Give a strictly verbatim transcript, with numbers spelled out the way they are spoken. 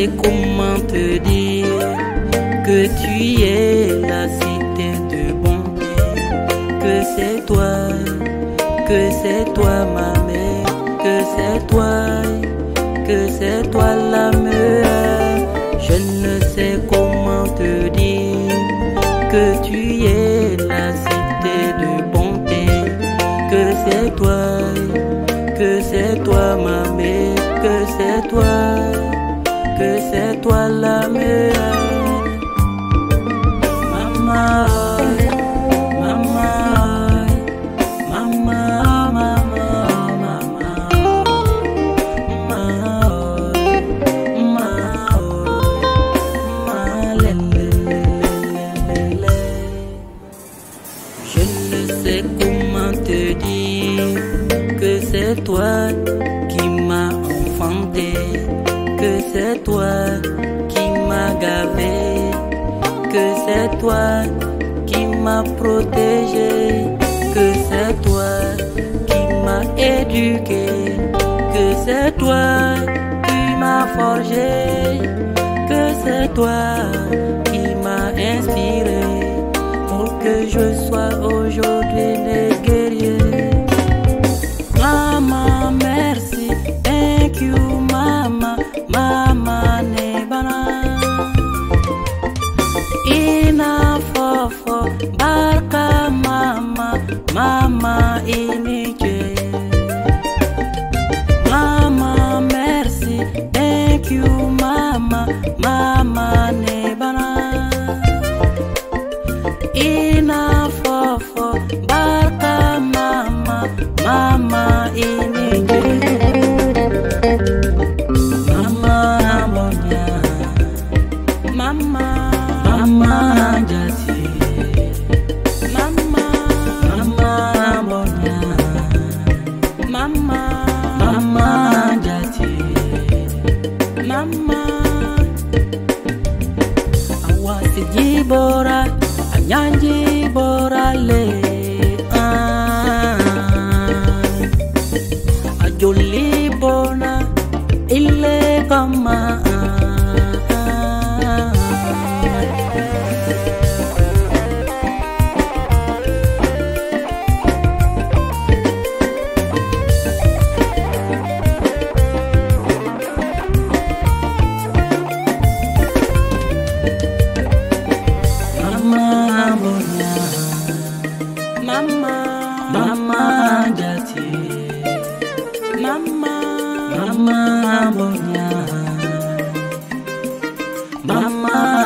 sais comment te dire que tu es la cité de bonté, que c'est toi, que c'est toi ma mère, que c'est toi, que c'est toi la meilleure. Je ne sais comment te dire que tu es la cité de bonté, que c'est toi, que c'est toi ma mère, que c'est toi, que c'est toi la meilleure. Maman, maman, maman, maman, maman, je ne sais comment te dire que c'est toi qui m'as enfanté, que c'est toi qui m'as gavé, que c'est toi qui m'as protégé, que c'est toi qui m'as éduqué, que c'est toi qui m'as forgé, que c'est toi qui m'as inspiré pour que je sois aujourd'hui né guerrier. Mama, merci, thank you, mama, mama nebana. Ina fofo, barka mama, mama inije. Mama, merci, thank you, mama, mama nebana. Ina fofo, barka mama, mama inije. Mama monya, mama, mama jati, mama, mama monya, mama, mama jati, mama. Awasi jibora, anyanji bora le, ah, ajoli bona, ile kama. Mama, mama jati, mama, mama bonya, mama